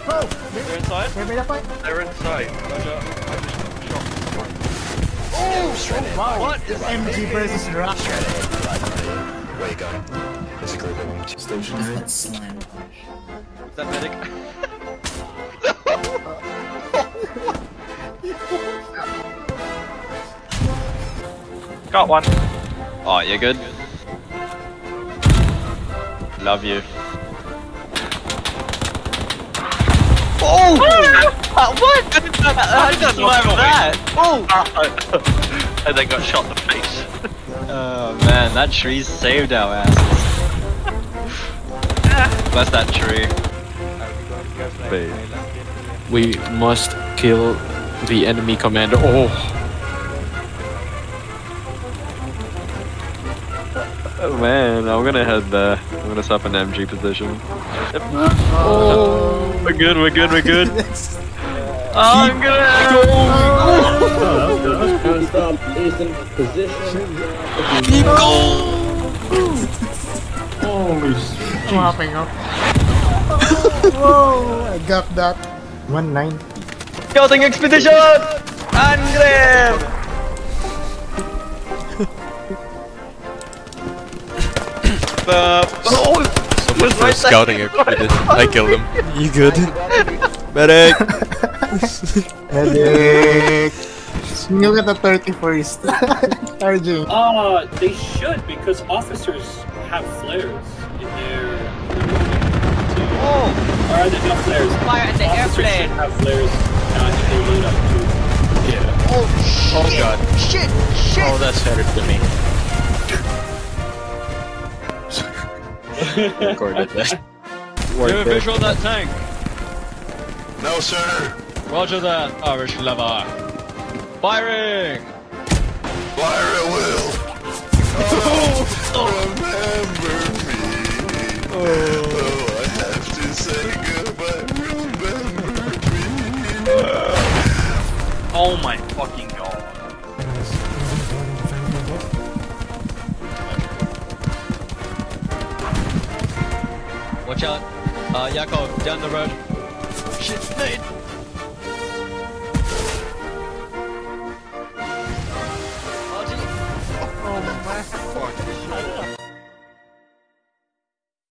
Oh! They're inside? They're inside. Oh wow! What is MG versus Rock? Where you going? There's a group of them. Stationary. That slime. Is that medic? Got one. Oh, you're good. Love you. Oh! What? How did that survive that? Oh! And then got shot in the face. Oh man, that tree saved our asses. Bless that tree. We must kill the enemy commander. Oh! Oh man, I'm gonna head there. I'm gonna set up an MG position. Oh! We're good, we're good, we're good. Oh, I'm gonna Can't stop. He's in position. keep going! Holy shit. I'm hopping up. Whoa! I got that. 190. Scouting expedition! Angriff! Someone was scouting expedition. I killed him. You good? Medic! Medic! Look at the 31st. RJ. They should, because officers have flares in their... Oh! Or they not flares. Fire at the Officers airplane! should have flares in their loadout too. Yeah. Oh shit! Oh god. Shit! Shit! Oh, that's better to me. Recorded that. Give a visual on that tank! No, sir. Roger that, Irish lover. Firing! Fire at will. Remember me. Oh, I have to say goodbye. Remember me. Oh my fucking god. Watch out. Yakov, down the road. Shit, nade!